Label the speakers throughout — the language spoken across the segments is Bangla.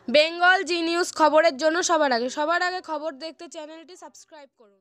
Speaker 1: বেঙ্গল জি নিউজ খবরের জন্য সবার আগে খবর দেখতে চ্যানেলটি সাবস্ক্রাইব করুন।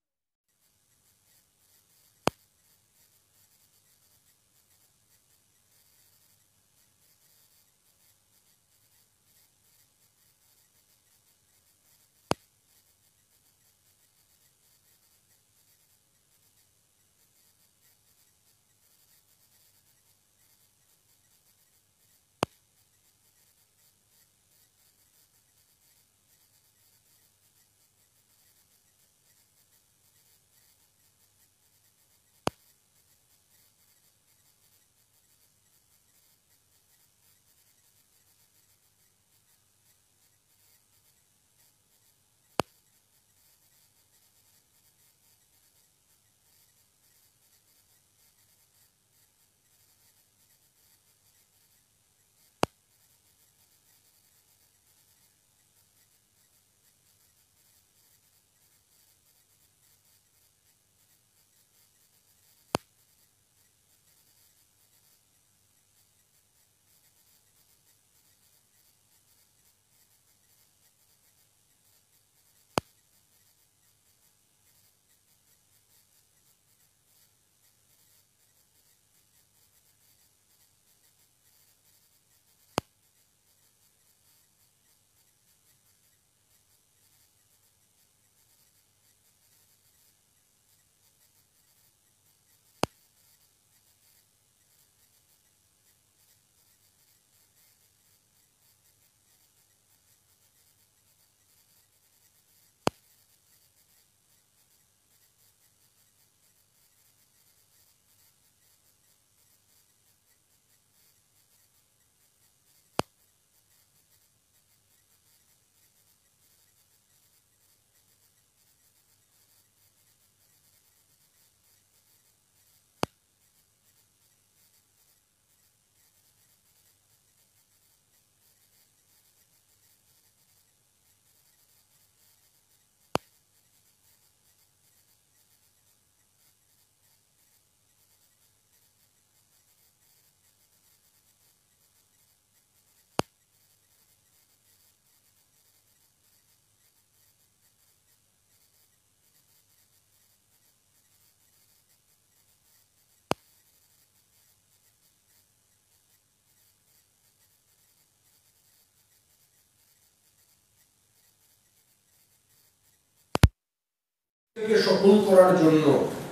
Speaker 2: সফল করার জন্য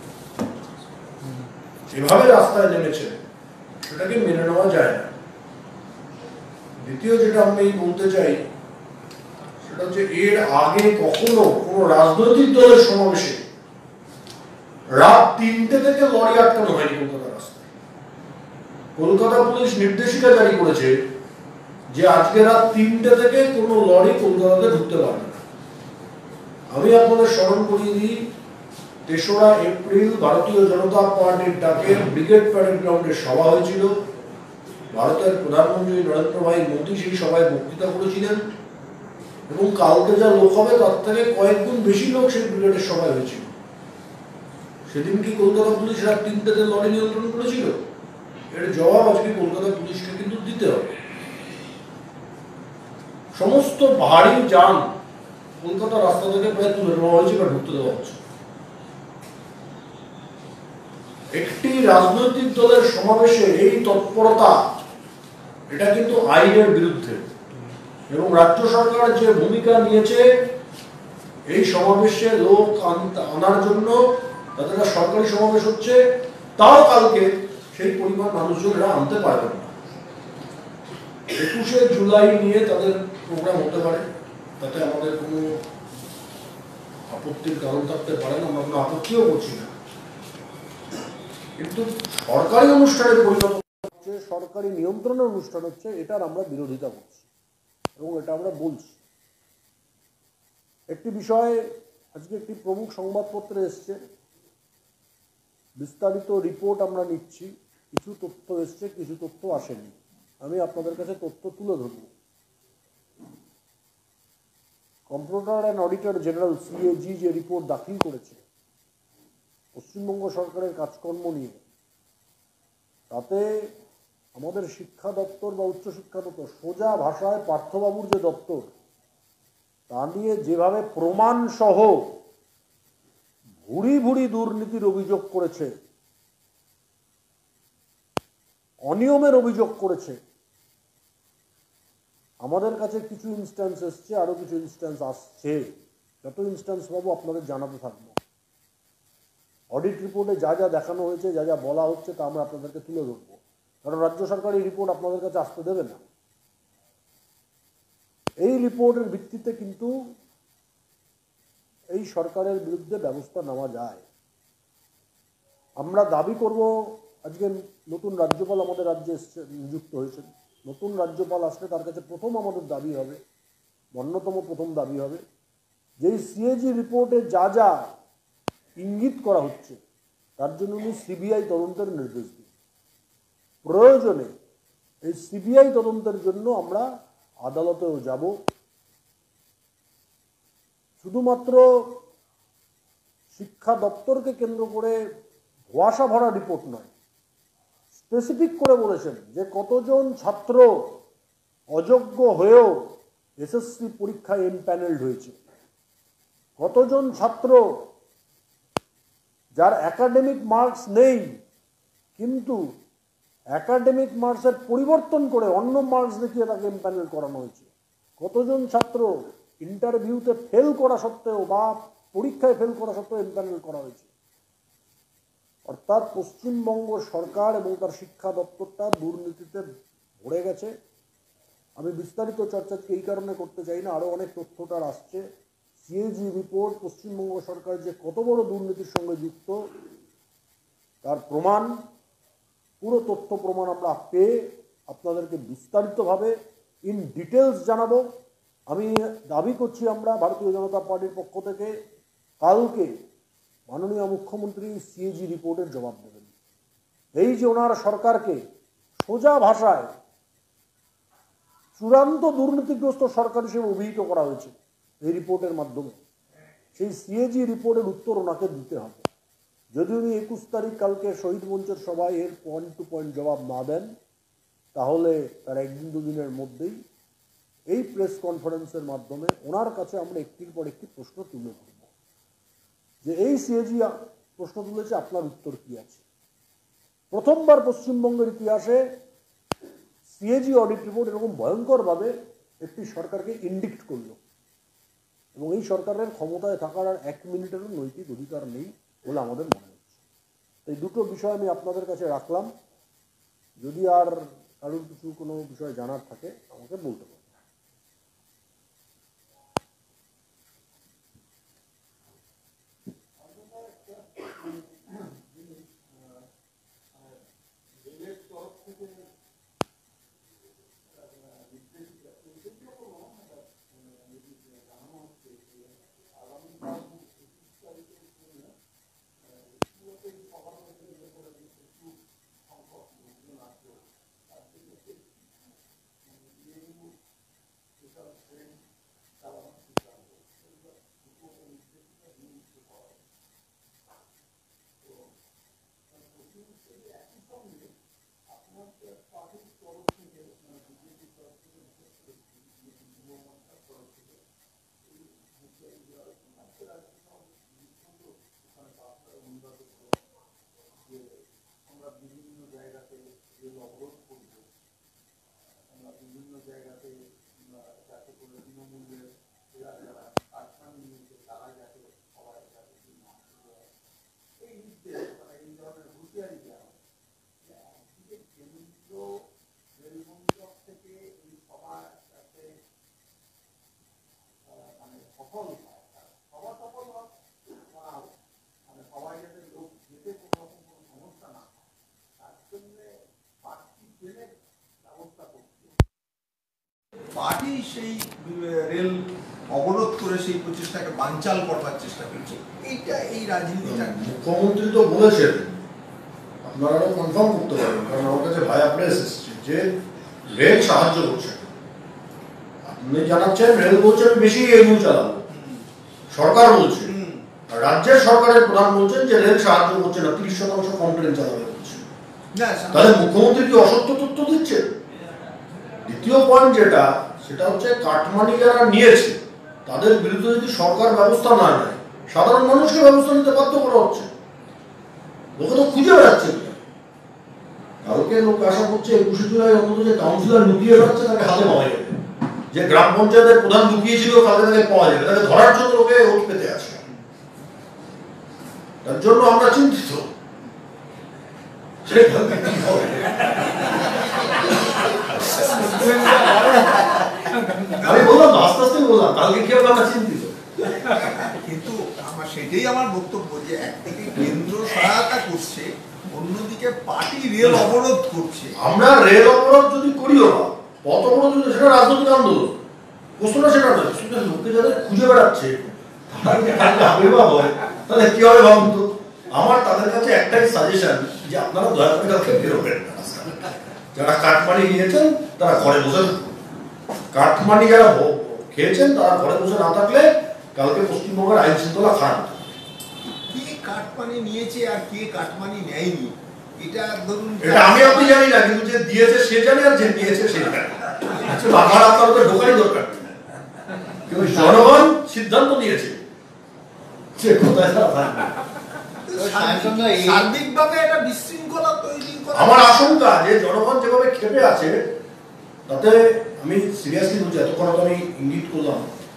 Speaker 2: যেভাবে রাস্তায় নেমেছে সেটাকে মেনে নেওয়া যায় না। দ্বিতীয় যেটা আমি বলতে চাই সেটা হচ্ছে এর আগে কখনো কোনো রাজনৈতিক দলের সমাবেশে রাত ৩টে থেকে লরি আটকানো হয়নি কলকাতা রাস্তায়। কলকাতা পুলিশ নির্দেশিকা জারি করেছে যে আজকে রাত ৩টে থেকে কোনো লরি কলকাতাতে ঢুকতে পারবে না। আমি আপনাদের স্মরণ করিয়ে দিই, ৩রা এপ্রিল ভারতীয় জনতা পার্টির ডাকে ব্রিগেড প্যারেড গ্রাউন্ডে সভা হয়েছিল। ভারতের প্রধানমন্ত্রী নরেন্দ্র ভাই মোদী সেই সভায় বক্তৃতা করেছিলেন এবং কালকে যা লোক হবে তার থেকে কয়েক গুণ বেশি লোক সেই ব্রিগেডের সভায় হয়েছিল। সেদিন কি কলকাতা পুলিশ রাত ৩টেতে লরি নিয়ন্ত্রণ করেছিল? এর জবাব আজকে কলকাতা পুলিশকে কিন্তু দিতে হবে। সমস্ত ভারী যান কলকাতা রাস্তা থেকে প্রায় তুলে নেওয়া হয়েছে বা ঢুকতে দেওয়া হচ্ছে। একটি রাজনৈতিক দলের সমাবেশে এই তৎপরতা, এটা কিন্তু আইনের বিরুদ্ধে এবং রাজ্য সরকার যে ভূমিকা নিয়েছে এই সমাবেশে লোক আনার জন্য, তাদের সরকারি সমাবেশ হচ্ছে, তাও কালকে সেই পরিমাণ মানুষজন এরা আনতে পারবেন না। ২১শে জুলাই নিয়ে তাদের প্রোগ্রাম হতে পারে, তাতে আমাদের কোনো আপত্তির কারণ থাকতে পারে না, আমরা কোনো আপত্তিও করছি না। কিন্তু সরকারি অনুষ্ঠানের পরিবর্তন হচ্ছে, সরকারি নিয়ন্ত্রণের অনুষ্ঠান হচ্ছে, এটার আমরা বিরোধিতা করছি এবং এটা আমরা বলছি। একটি বিষয় আজকে একটি প্রমুখ সংবাদপত্রে এসছে, বিস্তারিত রিপোর্ট আমরা নিচ্ছি, কিছু তথ্য এসছে, কিছু তথ্য আসেনি। আমি আপনাদের কাছে তথ্য তুলে ধরব। Comptroller and auditor general CAG যে রিপোর্ট দাখিল করেছে পশ্চিমবঙ্গ সরকারের কাজকর্ম নিয়ে, তাতে
Speaker 3: আমাদের শিক্ষা দপ্তর বা উচ্চশিক্ষা দপ্তর সোজা ভাষায় পার্থবাবুর যে দপ্তর তা নিয়ে যেভাবে প্রমাণ সহ ভুরি ভুরি দুর্নীতির অভিযোগ করেছে, অনিয়মের অভিযোগ করেছে, আমাদের কাছে কিছু ইনস্ট্যান্স এসছে, আরো কিছু ইনস্ট্যান্স আসছে। যত ইনস্ট্যান্স পাবো আপনাদের জানাতে থাকবো। অডিট রিপোর্টে যা যা দেখানো হয়েছে, যা যা বলা হচ্ছে তা আমরা আপনাদেরকে তুলে ধরবো, কারণ রাজ্য সরকার এই রিপোর্ট আপনাদের কাছে আসতে দেবে না। এই রিপোর্টের ভিত্তিতে কিন্তু এই সরকারের বিরুদ্ধে ব্যবস্থা নেওয়া যায়। আমরা দাবি করব, আজকে নতুন রাজ্যপাল আমাদের রাজ্যে নিযুক্ত হয়েছেন। নতুন রাজ্যপাল আসলে তার কাছে প্রথম আমাদের দাবি হবে, অন্যতম প্রথম দাবি হবে, যে সিএজি রিপোর্টে যা যা ইঙ্গিত করা হচ্ছে তার জন্য উনি সিবিআই তদন্তের নির্দেশ দিন। প্রয়োজনে এই সিবিআই তদন্তের জন্য আমরা আদালতেও যাব। শুধুমাত্র শিক্ষা দপ্তরকে কেন্দ্র করে ধোঁয়াশা ভরা রিপোর্ট নয়, স্পেসিফিক করে বলেছেন যে কতজন ছাত্র অযোগ্য হয়েও এসএসসি পরীক্ষায় এমপ্যানেলড হয়েছে, কতজন ছাত্র যার একাডেমিক মার্কস নেই কিন্তু একাডেমিক মার্কসের পরিবর্তন করে অন্য মার্কস দেখিয়ে তাকে এমপ্যানেল করানো হয়েছে, কতজন ছাত্র ইন্টারভিউতে ফেল করা সত্ত্বেও বা পরীক্ষায় ফেল করা সত্ত্বেও এমপ্যানেল করা হয়েছে। অর্থাৎ পশ্চিমবঙ্গ সরকার এবং তার শিক্ষা দপ্তরটা দুর্নীতিতে ভরে গেছে। আমি বিস্তারিত চর্চা এই কারণে করতে চাই না, আরও অনেক তথ্যটার আসছে। সিএজি রিপোর্ট পশ্চিমবঙ্গ সরকার যে কত বড় দুর্নীতির সঙ্গে যুক্ত তার প্রমাণ, পুরো তথ্য প্রমাণ আমরা পেয়ে আপনাদেরকে বিস্তারিতভাবে ইন ডিটেলস জানাবো। আমি দাবি করছি আমরা ভারতীয় জনতা পার্টির পক্ষ থেকে কালকে মাননীয় মুখ্যমন্ত্রী সিএজি রিপোর্টের জবাব দেবেন। এই যে ওনার সরকারকে সোজা ভাষায় চূড়ান্ত দুর্নীতিগ্রস্ত সরকার হিসেবে অভিহিত করা হয়েছে এই রিপোর্টের মাধ্যমে, সেই সিএজি রিপোর্টের উত্তর ওনাকে দিতে হবে। যদি উনি 21 তারিখ কালকে শহীদ মঞ্চের সভায় এর পয়েন্ট টু পয়েন্ট জবাব না দেন, তাহলে তার একদিন দুদিনের মধ্যেই এই প্রেস কনফারেন্সের মাধ্যমে ওনার কাছে আমরা একটির পর একটি প্রশ্ন তুলে ধরব যে এই সিএজি প্রশ্ন তুলেছে, আপনার উত্তর কি আছে। প্রথমবার পশ্চিমবঙ্গের ইতিহাসে সিএজি অডিট রিপোর্ট এরকম ভয়ঙ্করভাবে একটি সরকারকে ইন্ডিক্ট করলো, এবং এই সরকারের ক্ষমতায় থাকার আর 1 মিনিটেরও নৈতিক অধিকার নেই বলে আমাদের মনে হচ্ছে। এই দুটো বিষয় আমি আপনাদের কাছে রাখলাম। যদি আর কারোর কিছু কোনো বিষয় জানার থাকে আমাকে বলতে পারেন।
Speaker 4: পার্টি সেই রেল অবরোধ করে সেই প্রচেষ্টাকে বানচাল করবার চেষ্টা করছে। এইটা এই রাজনীতিটা
Speaker 2: মুখ্যমন্ত্রী তো বলেছেন, আপনারা কনফার্ম করতে পারবেন, কারণ আমার কাছে ভাই প্রেস এসেছে যে রেল সাহায্য করছে। আপনি জানাচ্ছেন রেল বলছে আমি বেশি এগু চালাবো, সরকার বলছে, রাজ্যের সরকারের প্রধান বলছেন যে রেল সাহায্য করছে না, 30% কমপ্লেন চালাবে বলছে। তাহলে মুখ্যমন্ত্রী কি অসত্য তথ্য দিচ্ছে? দ্বিতীয় পয়েন্ট যেটা, সেটা হচ্ছে কাটমানি যারা নিয়েছে তাদের বিরুদ্ধে যদি সরকার ব্যবস্থা না নেয়, সাধারণ মানুষকে ব্যবস্থা নিতে বাধ্য করা হচ্ছে। লোকে তো খুঁজে বেড়াচ্ছে। কালকে লোক আশা করছে 21 জুলাই অন্তত যে কাউন্সিলর লুকিয়ে বেড়াচ্ছে তাকে হাতে পাওয়া যাবে, যে গ্রাম পঞ্চায়েতের প্রধান লুকিয়েছিল কালকে তাকে পাওয়া যাবে, তাকে ধরার জন্য লোকে ওট পেতে আছে। তার জন্য আমরা চিন্তিত। আমি বললাম আস্তে আস্তে বললাম, কালকে কি হবে আমরা চিন্তিত।
Speaker 4: কিন্তু আমার সেটাই আমার বক্তব্য যে একদিকে কেন্দ্র সহায়তা করছে, অন্যদিকে পার্টি রেল অবরোধ করছে।
Speaker 2: আমরা রেল অবরোধ যদি করিও না, পথ অবরোধ যদি, সেটা রাজনৈতিক আন্দোলন, প্রশ্নটা সেটা নয়। সেটা লোকে যাদের খুঁজে বেড়াচ্ছে তাহলে কি হবে ভাবুন তো। আমার তাদের কাছে একটাই সাজেশন যে আপনারা দয়া করে কালকে বেরোবেন না। যারা কাটমানি নিয়েছেন তারা ঘরে বসে থাকুন। কাটমানি যারা খেয়েছেন তারা ঘরে বসে না থাকলে কালকে পশ্চিমবঙ্গের আইন শৃঙ্খলা খারাপ।
Speaker 4: কে কাটমানি নিয়েছে আর কে কাটমানি নেয়নি এটা ধরুন,
Speaker 2: এটা আমি আপনি জানি না, কিন্তু যে দিয়েছে সে জানে আর যে নিয়েছে সে জানে। আমার আপনার ওদের ঢোকারই দরকার নেই। কিন্তু জনগণ সিদ্ধান্ত নিয়েছে সে কোথায় থাকবে।
Speaker 4: সার্বিকভাবে একটা বিশৃঙ্খলা তৈরি করা।
Speaker 2: আমার আশঙ্কা যে জনগণ যেভাবে ক্ষেপে আছে তাতে, আমি সিরিয়াসলি বলছি, এতক্ষণ আমি ইঙ্গিত করলাম,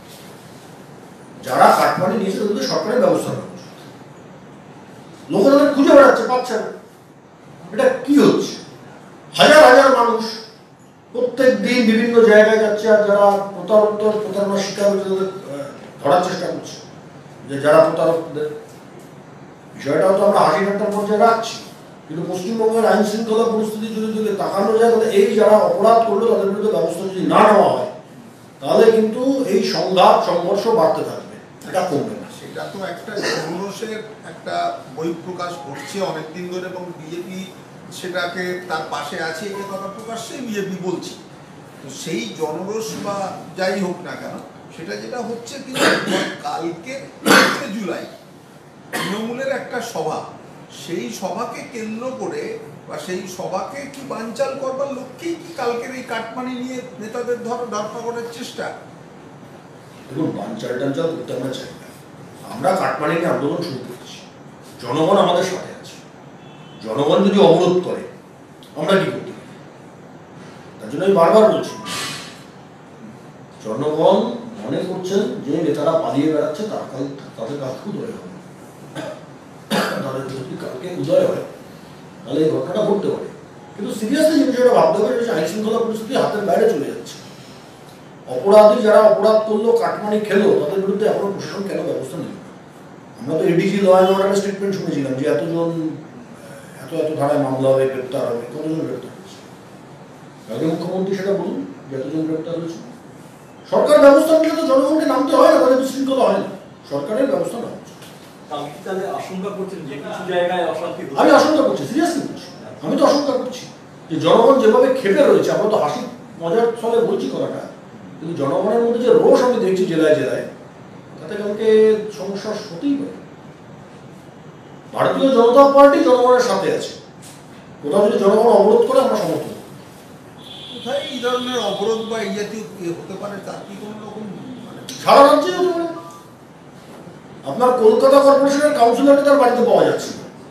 Speaker 2: যারা কাটমানি নিয়েছে তাদের সরকারের ব্যবস্থা নেওয়া উচিত। লোক তাদের খুঁজে বেড়াচ্ছে, পাচ্ছে না। এটা কি হচ্ছে? হাজার হাজার মানুষ প্রত্যেক দিন বিভিন্ন জায়গায় যাচ্ছে, আর যারা প্রতারণার শিকার হচ্ছে তাদের ধরার চেষ্টা করছে, যে যারা প্রতারকদের। বিষয়টাও তো আমরা হাসি ঠাট্টার পর্যায়ে রাখছি, কিন্তু পশ্চিমবঙ্গের আইন শৃঙ্খলা পরিস্থিতি যদি তাকানো যায়, তাহলে এই যারা অপরাধ করলো তাদের বিরুদ্ধে ব্যবস্থা যদি না নেওয়া হয়, তাহলে কিন্তু এই সংঘাত সংঘর্ষ বাড়তে থাকবে, এটা কমবে না।
Speaker 4: সেটা তো একটা জনরোষের একটা বহিঃপ্রকাশ ঘটছে অনেকদিন ধরে, এবং বিজেপি সেটাকে তার পাশে আছে, এ কথা প্রকাশ্যেই বিজেপি বলছে। তো সেই জনরোষ বা যাই হোক না কেন, সেটা যেটা হচ্ছে, কিন্তু কালকে 5 জুলাই তৃণমূলের একটা সভা, সেই সভাকে কেন্দ্র করে বা সেই সভাকে কি বানচাল করবার লক্ষ্যেই কি কালকের এই কাটমানি নিয়ে নেতাদের ধরপাকড়ের চেষ্টা?
Speaker 2: দেখুন, বানচাল টানচাল করতে আমরা চাই না। আমরা কাটমানি নিয়ে আন্দোলন শুরু করেছি, জনগণ আমাদের সাথে আছে। জনগণ যদি অবরোধ করে আমরা কি করতে পারি? তার জন্য আমি বারবার বলছি, জনগণ মনে করছেন যে নেতারা পালিয়ে বেড়াচ্ছে, তাদের কালকে উদয় হবে। তাদের যদি কালকে উদয় হয় তাহলে এই ঘটনাটা ঘটতে পারে। কিন্তু সিরিয়াসলি যে বিষয়টা ভাবতে হবে, আইন শৃঙ্খলা পরিস্থিতি হাতের বাইরে চলে যাচ্ছে। অপরাধী যারা অপরাধ করলো, কাটমানি খেলো, তাদের বিরুদ্ধে এখনো প্রশাসন কেন ব্যবস্থা নিল? আমরা তো এডিজি ল অ্যান্ড অর্ডারের স্টেটমেন্ট শুনেছিলাম যে এত ধারায় মামলা হবে, গ্রেপ্তার হবে। কতজন গ্রেপ্তার হয়েছে? আগে মুখ্যমন্ত্রী সেটা বলুন যে এতজন গ্রেপ্তার হয়েছে। সরকার ব্যবস্থা নিলে তো জনগণকে নামতে হয় না, তাদের বিশৃঙ্খলা হয় না। সরকারের ব্যবস্থা নেওয়া উচিত। আমি আশঙ্কা করছি, সিরিয়াসলি বলছি, আমি তো আশঙ্কা করছি যে জনগণ যেভাবে ক্ষেপে রয়েছে, আমরা তো হাসি মজার ছলে বলছি কথাটা, কিন্তু জনগণের মধ্যে যে রোষ আমি দেখছি জেলায় জেলায়, তাতে কালকে সমস্যা হতেই পারে। ভারতীয় জনতা পার্টি জনগণের সাথে আছে। কোথাও যদি জনগণ অবরোধ করে আমরা সমর্থন।
Speaker 4: কোথায় এই ধরনের অবরোধ বা এই জাতীয় হতে পারে, তার কি কোনো রকম
Speaker 2: সারা রাজ্যে হতে পারে। আপনার কলকাতা কর্পোরেশনের কাউন্সিলরকে তার বাড়িতে পাওয়া যাচ্ছে,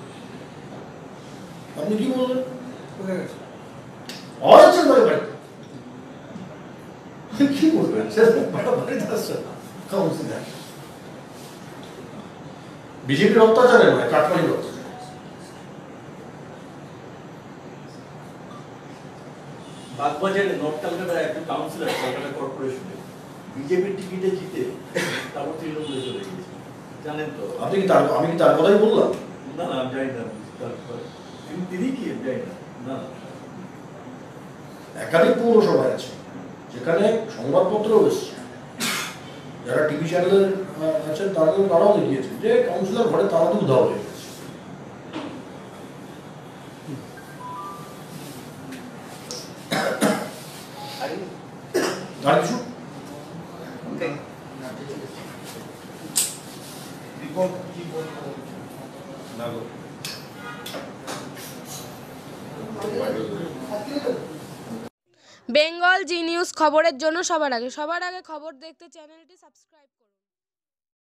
Speaker 2: আপনি কি বলবেন? পাওয়া যাচ্ছে বাড়িতে, কি বলবেন? কাউন্সিলর বিজেপির অত্যাচারে নয়, কাটমানির অত্যাচার।
Speaker 5: বাগবাজারে নর্থ কলকাতার একটা কাউন্সিলর কলকাতা কর্পোরেশনে বিজেপির টিকিটে জিতে তারপর তৃণমূলে চলে গেছে, জানেন তো?
Speaker 2: আপনি কি আমি কি তার কথাই বললাম?
Speaker 5: না না, জানি না। তিনি কি জানি না।
Speaker 2: একাধিক পৌরসভায় আছে যেখানে সংবাদপত্রও এসছে, যারা টিভি চ্যানেলের আছেন তারাও দেখিয়েছেন যে কাউন্সিলর ঘরে তাড়াতাড়ি উধাও হয়ে গেছে। আর কিছু
Speaker 4: রিপোর্ট কি বলবো?
Speaker 1: বেঙ্গল জি নিউজ খবরের জন্য সবার আগে খবর দেখতে চ্যানেলটি সাবস্ক্রাইব করুন।